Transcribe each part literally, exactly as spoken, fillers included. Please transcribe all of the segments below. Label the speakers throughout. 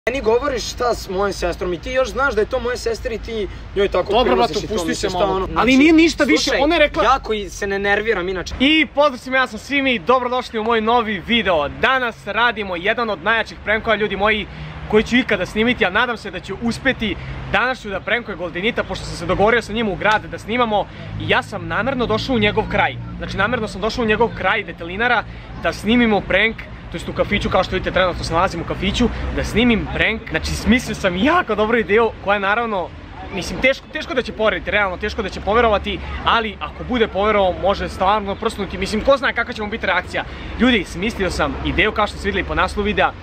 Speaker 1: Meni govoriš šta s mojom sestrom i ti još znaš da je to moja sestra i ti njoj tako
Speaker 2: dobro,
Speaker 1: prilaziš
Speaker 2: brato,
Speaker 1: i to
Speaker 2: pusti
Speaker 1: misliš
Speaker 2: se
Speaker 1: šta
Speaker 2: malo.
Speaker 1: ono.
Speaker 2: Ali nije ništa više,
Speaker 1: Slušaj,
Speaker 2: ona je rekla...
Speaker 1: ja koji se ne nerviram inače.
Speaker 2: I pozdrav svima, ja sam svi mi, dobrodošli u moj novi video. Danas radimo jedan od najjačih prankova, ljudi moji, koji ću ikada snimiti, a nadam se da ću uspjeti. Danas ću da prankujem Goldenita, pošto sam se dogovorio sa njim u grad da snimamo. I ja sam namjerno došao u njegov kraj. Znači namjerno sam došao u njegov kraj Detelinara da snimimo prank. To jest u kafiću, kao što vidite trenutno se nalazim u kafiću, da snimim prank. Znači smislio sam jako dobru ideju koja je naravno, mislim teško, teško da će poveriti, realno teško da će poverovati, ali ako bude poverovao može stvarno prsnuti, mislim ko zna kakva će mu biti reakcija. Ljudi, smislio sam ideju kao što ste vidjeli po naslovu videa,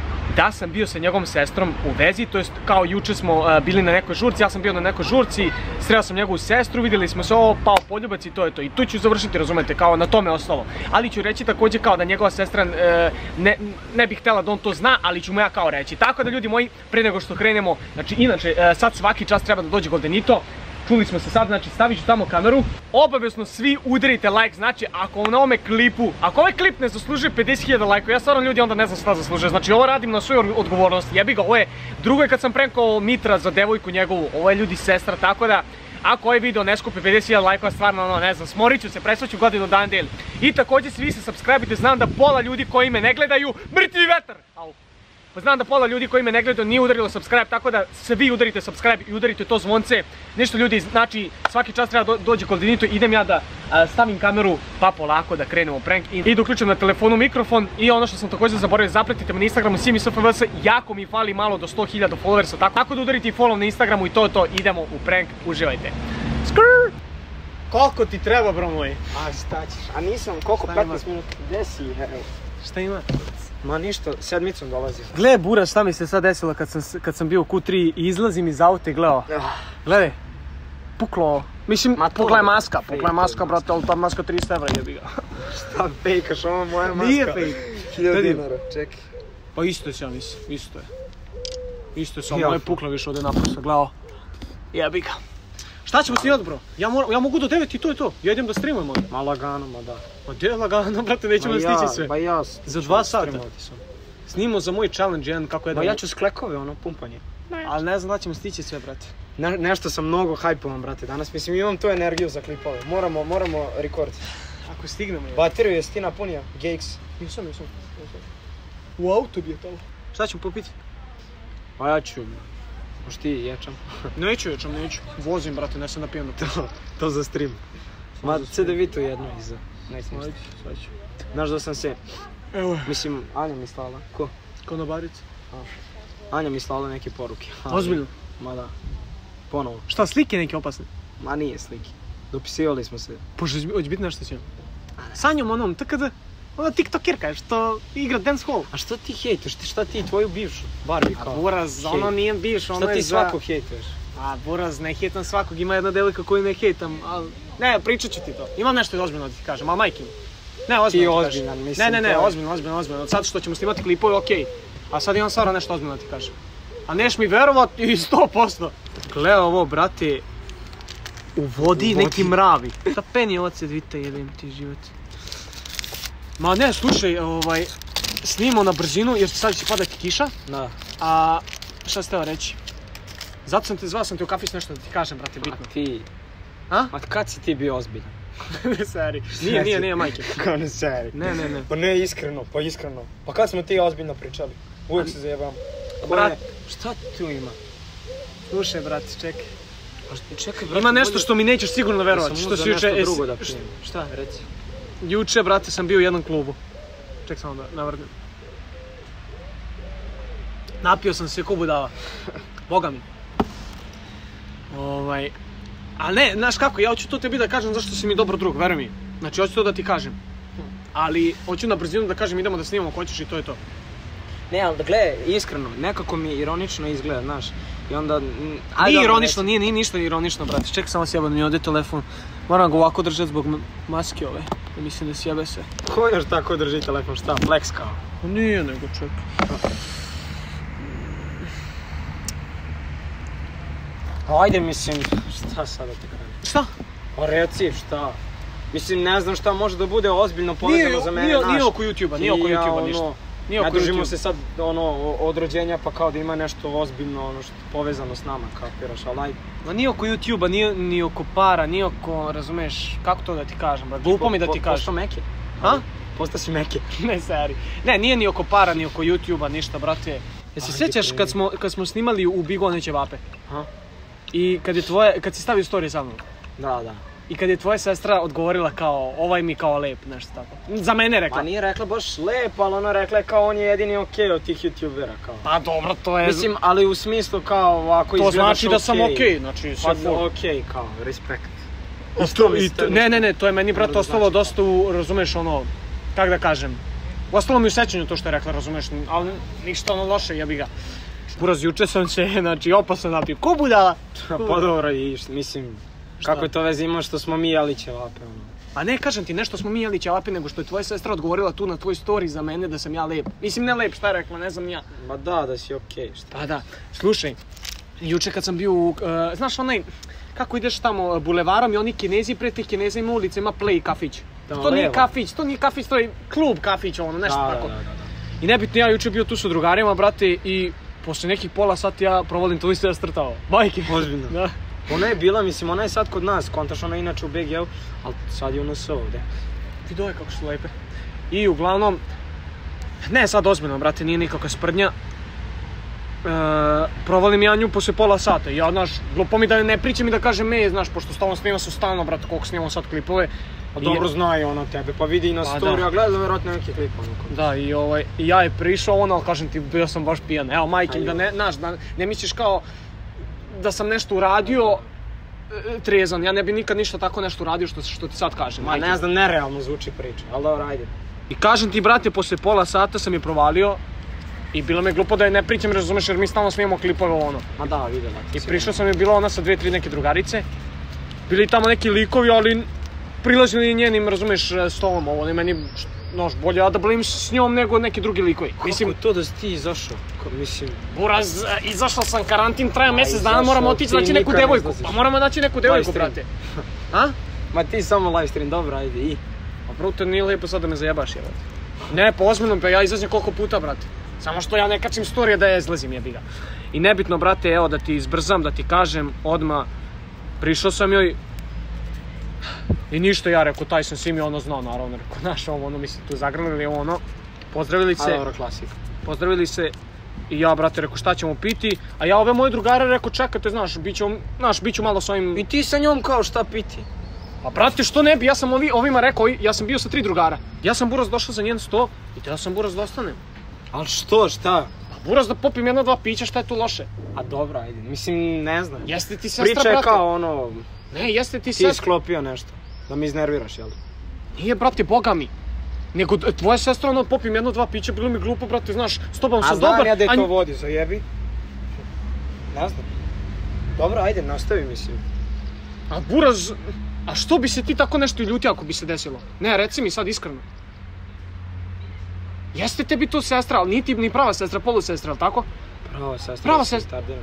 Speaker 2: da sam bio sa njegovom sestrom u vezi, to jest kao juče smo uh, bili na nekoj žurci, ja sam bio na nekoj žurci, sreo sam njegovu sestru, vidjeli smo se, ovo pao poljubac i to je to. I tu ću završiti, razumete, kao na tome osnovu. Ali ću reći također kao da njegova sestra uh, ne, ne bih htjela da on to zna, ali ću mu ja kao reći. Tako da ljudi moji, prije nego što krenemo, znači inače uh, sad svaki čas treba da dođe Goldenito. Čuli smo se sad, znači stavit ću tamo kameru. Obavezno svi udarite like, znači ako na ovome klipu, ako ovaj klip ne zaslužuje pedeset hiljada lajkova, ja stvarno ljudi onda ne znam šta zaslužuje. Znači ovo radim na svoju odgovornost, jebi ga, ovo je drugo je kad sam prankao Mitra za devojku njegovu, ovo je ljudi sestra, tako da ako ovaj video ne skupi pedeset hiljada lajkova, stvarno ono, ne znam, smorit ću se, presvaću godinu dan del. I također svi se subscribe-ite, znam da pola ljudi koji me ne gledaju, mrtvi vetar! Au. Pa znam da pola ljudi koji me ne gledaju nije udarilo subscribe, tako da se vi udarite subscribe i udarite to zvonce. Nešto ljudi, znači svaki čas treba do, dođe Goldenito, idem ja da a, stavim kameru pa polako da krenemo u prank. I, i da uključim na telefonu mikrofon i ono što sam također zaboravio, zapratite me na Instagramu Simi S F V S, jako mi fali malo do sto hiljada followersa, tako, tako da udarite i follow na Instagramu i to je to, idemo u prank, uživajte. Skrrr! Koliko ti treba, bro moj?
Speaker 1: A šta ćeš, a nisam, koliko, petnaest minuta, gdje si, evo.
Speaker 2: Šta ima?
Speaker 1: Ma ništa, sedmicom dolazim.
Speaker 2: Gle Bura, šta mi se sad desilo kad sam, kad sam bio u Q tri i izlazim iz auta i gledao. Gledaj, puklo, mislim, pukla je maska, pukla je maska, brate, ali ta maska tristo evra jebi ga.
Speaker 1: Šta fejkaš, ovo moja maska?
Speaker 2: Nije fejk.
Speaker 1: hiljadu dinara, čekaj.
Speaker 2: Pa isto je se, ja mislim, isto je. Isto je se, ovo je pukla više od jedna prosta, gledao. Jebi ga. Šta ćemo snimati, bro? Ja, mora, ja mogu do devet i to je to. Ja idem da streamujem onda.
Speaker 1: Ma lagano, ma da.
Speaker 2: Pa gdje je lagano, brate, nećemo da stići sve.
Speaker 1: Ba ja,
Speaker 2: za dva sata. Snimamo za moj challenge jedan kako je da...
Speaker 1: Ba ja ću sklekove, ono, pumpanje.
Speaker 2: Ne. Ali ne znam da ćemo stići sve, brate.
Speaker 1: Ne, nešto sam mnogo hajpovan, brate, danas. Mislim, imam tu energiju za klipove. Moramo, moramo rekord.
Speaker 2: Ako stignemo je.
Speaker 1: Bateriju jesi ti napunio? Gakes.
Speaker 2: Nisam, nisam. U auto bi je tamo. Šta ćemo popiti?
Speaker 1: Pa ja ću... Možda ti ječam?
Speaker 2: Neću ječam, neću. Vozim, brate, ne sam napijem na to.
Speaker 1: To za stream. Ma, C D V-tu jedno iza. Neću ništa.
Speaker 2: Sad ću.
Speaker 1: Znaš da sam se...
Speaker 2: Evo.
Speaker 1: Mislim, Anja mi slala. Ko?
Speaker 2: Ko na barici.
Speaker 1: Anja mi slala neke poruke.
Speaker 2: Ozbiljno?
Speaker 1: Ma da. Ponovo.
Speaker 2: Šta, slike neke opasne?
Speaker 1: Ma nije slike. Dopisivali smo se.
Speaker 2: Pošto hoće biti nešto s njom. Sanjom onom, tako da... Ona tiktokerka što igra dance hall.
Speaker 1: A što ti hejtuješ? Šta ti tvoju bivšu? Barbie kao?
Speaker 2: A Buraz, ono nije bivš, ono
Speaker 1: je za... Šta ti svakog
Speaker 2: za...
Speaker 1: hejtuješ?
Speaker 2: A Buraz, ne hejtam svakog, ima jedna devojka koju ne hejtam, ali... Ne, pričat ću ti to. Imam nešto ozbiljno da ti kažem, ali majke mi. Ne, ozbiljno
Speaker 1: ti ozbiljan, mislim.
Speaker 2: Ne, ne, ne, ozbiljno, ozbiljno, ozbiljno. Sad što ćemo snimati klipove, okej. A sad imam stvarno nešto ozbiljno da ti kažem. A neš mi verovat i sto posto. Gle ovo, brate, u vodi neki mravi. Ta peni ovac je dvite, jebim ti život. Ma ne, slušaj, ovaj, snimamo na brzinu jer sad će padati kiša. Da. A šta ste teo reći? Zato sam te zvao, sam te u kafić nešto da ti kažem, brate, bitno.
Speaker 1: A ti...
Speaker 2: A?
Speaker 1: Ma kad si ti bio ozbiljan?
Speaker 2: Ne seri. Nije, nije, nije, majke.
Speaker 1: Kao ne seri.
Speaker 2: Ne, ne, ne.
Speaker 1: Pa ne, iskreno, pa iskreno. Pa kad smo ti ozbiljno pričali? Uvijek se zajebam.
Speaker 2: Brat,
Speaker 1: šta tu ima?
Speaker 2: Slušaj, brate, čekaj.
Speaker 1: Čekaj, brate.
Speaker 2: Ima nešto što mi nećeš sigurno verovati.
Speaker 1: Što si juče... Nešto drugo da pijem.
Speaker 2: Šta? Reci. Juče, brate, sam bio u jednom klubu. Ček samo da navrdim. Napio sam se ko budala. Boga mi. Ovaj... Ali ne, znaš kako, ja hoću to tebi da kažem zašto si mi dobro drug, veruj mi. Znači, hoću to da ti kažem. Ali, hoću na brzinu da kažem, idemo da snimamo ako hoćeš i to je to.
Speaker 1: Ne, ali da gledaj, iskreno, nekako mi ironično izgleda, znaš. I onda...
Speaker 2: Nije ironično, nije, nije ništa ironično, brate. Čekaj samo sjeba da mi ode telefon. Moram ga ovako držati zbog maske ove. Mislim da sjebe se.
Speaker 1: Ko još tako drži telefon, šta? Flex kao?
Speaker 2: Nije nego, čekaj.
Speaker 1: Ajde, mislim, šta sad da ti kažem?
Speaker 2: Šta?
Speaker 1: Pa reci, šta? Mislim, ne znam šta može da bude ozbiljno povezano za mene,
Speaker 2: nije,
Speaker 1: naš.
Speaker 2: Nije oko YouTubea, nije oko YouTubea ništa. Nije
Speaker 1: ne
Speaker 2: oko
Speaker 1: držimo
Speaker 2: YouTube.
Speaker 1: se sad ono od rođenja pa kao da ima nešto ozbiljno ono što povezano s nama, kapiraš, ali ajde.
Speaker 2: Ma nije oko YouTube-a, nije ni oko para, nije oko, razumeš, kako to da ti kažem, brate, glupo mi da ti kažem.
Speaker 1: Pošto meke?
Speaker 2: Ha?
Speaker 1: Posto si meke.
Speaker 2: Ne, seri. Ne, nije ni oko para, ni oko YouTube-a, ništa, brate. Jesi sjećaš kad smo, kad smo snimali u Big One Ćevape?
Speaker 1: Aha.
Speaker 2: I kad je tvoje, kad si stavio story sa mnom?
Speaker 1: Da, da.
Speaker 2: I kad je tvoja sestra odgovorila kao, ovaj mi kao lep, nešto tako. Za mene je rekla.
Speaker 1: Ma nije rekla baš lep, ali ona rekla je kao on je jedini okej od tih youtubera, kao.
Speaker 2: Pa dobro, to je...
Speaker 1: Mislim, ali u smislu kao ovako
Speaker 2: to
Speaker 1: izgledaš
Speaker 2: znači da sam okej, znači sve
Speaker 1: Pa
Speaker 2: full.
Speaker 1: okej, kao, respekt.
Speaker 2: Isto, i to, ne, ne, ne, to je meni, brate, ostalo dosta u, razumeš, ono, kak da kažem, ostalo mi u sećanju to što je rekla, razumeš, ali ništa ono loše, jebi ga. Buraz, juče sam se, znači, opasno napio, ko budala?
Speaker 1: Pa dobro, i mislim, kako je to veze ima što smo mi jeli ćevape, ono.
Speaker 2: Pa ne, kažem ti, nešto smo mi jeli ćevape, nego što je tvoja sestra odgovorila tu na tvoj story za mene da sam ja lep. Mislim, ne lep, šta je rekla, ne znam ja.
Speaker 1: Ma da, da si okej, šta?
Speaker 2: Pa da, slušaj, juče kad sam bio u, uh, znaš onaj, kako ideš tamo bulevarom i oni Kinezi, pre tih Kineza ima ulica, ima Play kafić.
Speaker 1: Tamo
Speaker 2: To nije
Speaker 1: levo.
Speaker 2: kafić, to nije kafić, to je klub kafić, ono, nešto
Speaker 1: Da,
Speaker 2: tako.
Speaker 1: da, da, da.
Speaker 2: I nebitno, ja juče bio tu sa drugarima, brate, i posle nekih pola sati ja provolim tu isto ja strtao. Majke.
Speaker 1: Ozbiljno?
Speaker 2: Da.
Speaker 1: Ona je bila, mislim, ona je sad kod nas, kontaš ona je inače u B G-u, ali sad je u N S ovdje.
Speaker 2: Vidio je kako su lepe. I uglavnom, ne sad ozbiljno, brate, nije nikakva sprdnja. E, provalim ja nju posle pola sata. Ja, znaš, glupo mi da ne pričam i da kažem me, znaš, pošto stalno snima su stalno, brate, koliko snimam sad klipove.
Speaker 1: Pa
Speaker 2: I-
Speaker 1: dobro znaju ono tebe, pa vidi i na
Speaker 2: Pa
Speaker 1: story,
Speaker 2: da.
Speaker 1: a gleda vjerojatno neki klip ono. kod-
Speaker 2: Da, i ovaj, i ja je prišao ono, ali kažem ti, bio sam baš pijan. Evo, majke,
Speaker 1: Aj,
Speaker 2: da
Speaker 1: joj.
Speaker 2: ne, znaš, da ne misliš kao da sam nešto uradio e, trezan. Ja ne bi nikad ništa tako nešto uradio što, što ti sad kažem.
Speaker 1: Ma
Speaker 2: majke.
Speaker 1: ne znam, nerealno zvuči priča, ali dobro, ajde.
Speaker 2: I kažem ti, brate, posle pola sata sam je provalio i bilo mi glupo da je ne pričam, razumeš, jer mi stalno snimamo klipove ono.
Speaker 1: Ma da, vidjela.
Speaker 2: I prišao sam je, bila ona sa dvije, tri neke drugarice. Bili tamo neki likovi, ali prilazili njenim, razumeš, stolom. Ovo je meni, nož, bolje ja da blim s njom nego neki drugi likovi.
Speaker 1: Mislim,
Speaker 2: Mislim,
Speaker 1: to da si ti izašao, ko- mislim,
Speaker 2: Buraz, izašao sam, karantin traja
Speaker 1: A,
Speaker 2: mjesec dana,
Speaker 1: izašao,
Speaker 2: moramo otići
Speaker 1: ti
Speaker 2: naći neku
Speaker 1: nikad ne
Speaker 2: devojku.
Speaker 1: izlaziš.
Speaker 2: Pa moramo naći neku devojku,
Speaker 1: stream.
Speaker 2: brate. A?
Speaker 1: ma ti samo live stream, dobro, ajde, i.
Speaker 2: Pa brute, nije lijepo sad da me zajebaš, jebate. Ne, pa ozbiljno, pa ja izlazim koliko puta, brate. Samo što ja ne kačim storije da ja izlazim, jebi ga. I nebitno, brate, evo da ti izbrzam, da ti kažem, odmah, prišao sam joj. I ništa, ja rekao, taj sam svim je ono znao, naravno, rekao, znaš, ovo, ono, mi se tu zagrlili, ono, pozdravili
Speaker 1: A
Speaker 2: se,
Speaker 1: dobro, klasika.
Speaker 2: pozdravili se. I ja, brate, rekao, šta ćemo piti, a ja ove moje drugare rekao, čekajte, znaš, bit ću, znaš, bit ću malo s ovim.
Speaker 1: I ti sa njom kao šta piti?
Speaker 2: Pa brate, što ne bi, ja sam ovi, ovima rekao, ja sam bio sa tri drugara. Ja sam Buraz došao za njen sto i tada sam Buraz da ostanem.
Speaker 1: Ali što, šta?
Speaker 2: Pa Buraz da popim jedno dva pića, šta je tu loše?
Speaker 1: A dobro, ajde, mislim, ne znam.
Speaker 2: Jeste ti sestra,
Speaker 1: Priča je
Speaker 2: brate.
Speaker 1: kao ono,
Speaker 2: Ne, jeste ti
Speaker 1: ti
Speaker 2: sestra.
Speaker 1: isklopio nešto, da me iznerviraš, jel?
Speaker 2: Nije, brate, boga mi. Nego, d- tvoja sestra, ono, popim jedno dva pića, bilo mi glupo, brate, znaš, s tobom
Speaker 1: A
Speaker 2: sam
Speaker 1: znam
Speaker 2: dobar.
Speaker 1: ja da je
Speaker 2: a
Speaker 1: to
Speaker 2: nj-
Speaker 1: vodi, zajebi. Ne znam. Dobro, ajde, nastavi, mislim.
Speaker 2: A Buraz, a što bi se ti tako nešto i ljutio ako bi se desilo? Ne, reci mi sad iskreno. Jeste tebi to sestra, ali nije ti ni prava sestra, polusestra, ali tako?
Speaker 1: Prava sestra.
Speaker 2: Prava
Speaker 1: da si
Speaker 2: sestra.
Speaker 1: retardiran.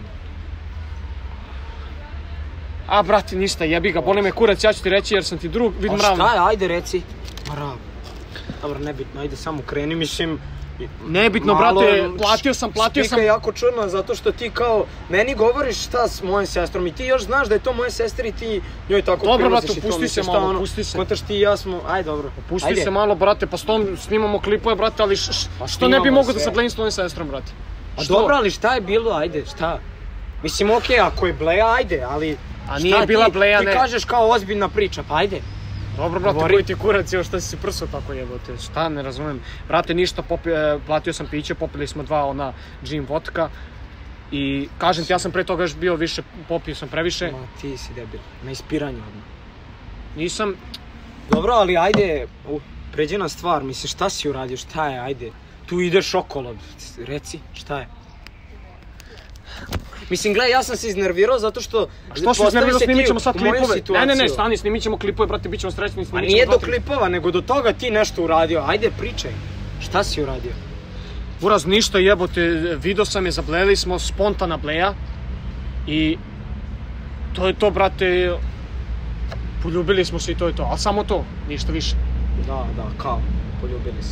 Speaker 2: A, brate, ništa, jebi ga, boli me kurac, ja ću ti reći jer sam ti drug, vid
Speaker 1: A
Speaker 2: mrav.
Speaker 1: šta je, ajde reci. Mrav. Dobro, nebitno, ajde samo kreni, mislim.
Speaker 2: Nebitno,
Speaker 1: malo-
Speaker 2: brate, platio sam, platio
Speaker 1: Spika
Speaker 2: sam.
Speaker 1: je jako čudno zato što ti kao, meni govoriš šta s mojom sestrom i ti još znaš da je to moja sestra i ti njoj tako
Speaker 2: Dobro,
Speaker 1: prilaziš
Speaker 2: brate,
Speaker 1: i to,
Speaker 2: pusti
Speaker 1: mislim,
Speaker 2: se
Speaker 1: šta
Speaker 2: malo,
Speaker 1: ono,
Speaker 2: pusti se.
Speaker 1: kontaš ti i ja smo, ajde dobro.
Speaker 2: Pusti
Speaker 1: ajde.
Speaker 2: se malo, brate, pa s tom snimamo klipove, brate, ali š, š-
Speaker 1: Pa
Speaker 2: što ne bi
Speaker 1: snimamo
Speaker 2: mogao da
Speaker 1: sve.
Speaker 2: se blejim s tvojom sestrom, brate?
Speaker 1: A
Speaker 2: Što?
Speaker 1: dobro, ali šta je bilo, ajde, šta? Mislim, okej, ako je bleja, ajde, ali...
Speaker 2: A
Speaker 1: šta
Speaker 2: nije bila
Speaker 1: ti,
Speaker 2: bleja,
Speaker 1: ti
Speaker 2: ne.
Speaker 1: kažeš kao ozbiljna priča, pa ajde.
Speaker 2: Dobro, brate,
Speaker 1: Govori.
Speaker 2: koji ti kurac, evo šta si se prso tako jebote, šta, ne razumem. Brate, ništa, popi, e, platio sam piće, popili smo dva ona gin vodka. I kažem ti, ja sam pre toga još bio više, popio sam previše.
Speaker 1: Ma ti si debil, na ispiranju odmah.
Speaker 2: Nisam,
Speaker 1: Dobro, ali ajde, u, pređi na stvar, misliš šta si uradio, šta je, ajde. Tu ideš okolo, reci, šta je? Mislim, gledaj, ja sam se iznervirao zato što...
Speaker 2: što si
Speaker 1: postavi
Speaker 2: iznervirao,
Speaker 1: se
Speaker 2: snimit
Speaker 1: ti
Speaker 2: ćemo sad
Speaker 1: u moju
Speaker 2: klipove. Ne, ne, ne,
Speaker 1: situaciju.
Speaker 2: stani, snimit ćemo klipove, brate, bit ćemo srećni,
Speaker 1: A
Speaker 2: snimit
Speaker 1: nije
Speaker 2: ćemo
Speaker 1: do
Speaker 2: dva, tri-
Speaker 1: klipova, nego do toga ti nešto uradio, ajde pričaj. Šta si uradio?
Speaker 2: Buraz, ništa jebote, video sam je, zablejali smo, spontana bleja. I to je to, brate, poljubili smo se i to je to, ali samo to, ništa više.
Speaker 1: Da, da, kao, poljubili se.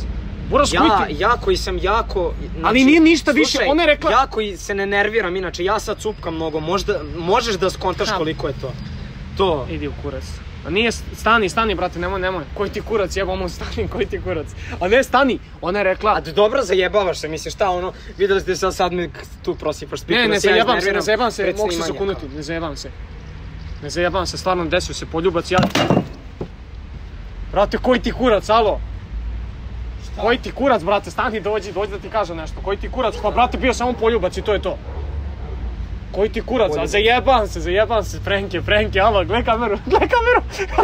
Speaker 2: Buraz,
Speaker 1: Ja,
Speaker 2: koji ti...
Speaker 1: ja koji sam jako...
Speaker 2: Ali nije ništa više,
Speaker 1: slušaj,
Speaker 2: ona je rekla-
Speaker 1: ja koji se ne nerviram, inače, ja sad cupkam mnogo, možda, možeš da skontaš
Speaker 2: Ha.
Speaker 1: koliko je to. To.
Speaker 2: Idi u kurac. A nije, stani, stani, brate, nemoj, nemoj. Koji ti kurac, jebamo, stani, koji ti kurac. A ne, stani, ona je rekla...
Speaker 1: A dobro zajebavaš se, misliš, šta ono, videli ste sad sad mi tu prosipaš spiku.
Speaker 2: Ne, ne
Speaker 1: da se ja
Speaker 2: zajebam se, ne
Speaker 1: iznerviram
Speaker 2: zajebam se,
Speaker 1: pred
Speaker 2: mogu se
Speaker 1: snimanje,
Speaker 2: zakunuti, ne zajebam se. Ne zajebam se, stvarno desio se poljubac, ja... Brate, koji ti kurac, alo? Koji ti kurac, brate, stani, dođi, dođi da ti kažem nešto. Koji ti kurac, pa brate, bio samo poljubac i to je to. Koji ti kurac, a zajebam se, zajebam se, Frenke, Frenke, alo, gle kameru, gle kameru.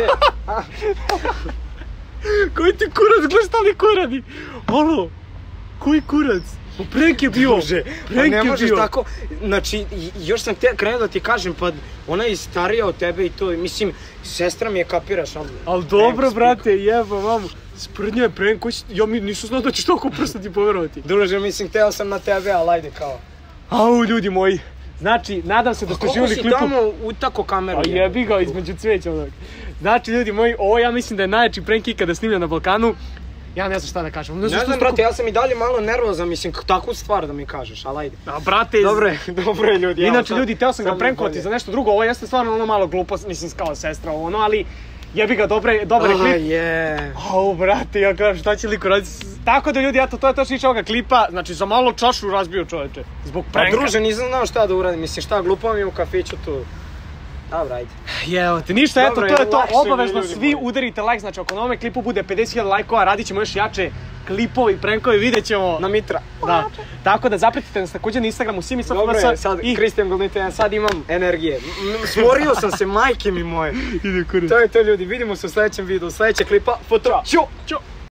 Speaker 2: Koji ti kurac, gle šta li ko radi? Alo, koji kurac? O, prank je bio,
Speaker 1: Druže, pa
Speaker 2: prank
Speaker 1: ne
Speaker 2: je
Speaker 1: možeš
Speaker 2: bio.
Speaker 1: tako, znači, i- još sam te krenuo da ti kažem, pa ona je starija od tebe i to, mislim, sestra mi je, kapiraš, ali...
Speaker 2: Al dobro,
Speaker 1: prank
Speaker 2: brate, jeba, mamu. Sprdnja je prank, koji si... Ja mi nisam znao da ćeš toliko prsta ti poverovati.
Speaker 1: Druže, mislim, teo sam na tebe, ali ajde kao.
Speaker 2: Au, ljudi moji. Znači, nadam se da ste
Speaker 1: Koliko
Speaker 2: živjeli
Speaker 1: si
Speaker 2: klipu.
Speaker 1: tamo utako kameru?
Speaker 2: A jebi ga između cvijeća onog. Znači, ljudi moji, ovo ja mislim da je najjači prank ikada snimljen na Balkanu. Ja ne znam šta da kažem.
Speaker 1: Ne
Speaker 2: što
Speaker 1: znam,
Speaker 2: ste
Speaker 1: brate, ja sam i dalje malo nervozan, mislim, k- takvu stvar da mi kažeš, ali ajde.
Speaker 2: A, brate,
Speaker 1: Dobro je, dobro je, ljudi. evo,
Speaker 2: inače,
Speaker 1: sad-
Speaker 2: ljudi, teo sam ga
Speaker 1: sad mi je
Speaker 2: prankovati
Speaker 1: bolje.
Speaker 2: za nešto drugo. Ovo jeste stvarno ono malo glupost, mislim, kao sestra, ono, ali jebi ga, dobre, dobar je
Speaker 1: Aha,
Speaker 2: klip.
Speaker 1: je.
Speaker 2: Au, brate, ja kažem, šta će liko raditi? Tako da, ljudi, eto, to je to što ovoga klipa. Znači, za malo čašu razbio čoveče. Zbog
Speaker 1: Pa
Speaker 2: pranka.
Speaker 1: druže, nisam znao šta da uradim, mislim, šta, glupo mi je u kafiću tu. Dobro, ajde.
Speaker 2: Jevo te, ništa, eto,
Speaker 1: Dobro,
Speaker 2: to je to.
Speaker 1: lakše mi je,
Speaker 2: Obavezno
Speaker 1: ljudi
Speaker 2: svi
Speaker 1: moji.
Speaker 2: udarite like, znači ako na ovome klipu bude pedeset hiljada lajkova, radit ćemo još jače klipovi, prankovi, vidjet ćemo.
Speaker 1: Na Mitra.
Speaker 2: Da. Tako da zapratite nas također na Instagramu Simi sa
Speaker 1: Dobro je, sad,
Speaker 2: i
Speaker 1: Kristijan Goldenite, ja sad imam energije. M- Smorio sam se, majke mi moje.
Speaker 2: ide kurac.
Speaker 1: To je to, ljudi, vidimo se u sljedećem videu, sljedeća klipa, foto, ćo!
Speaker 2: Ćo.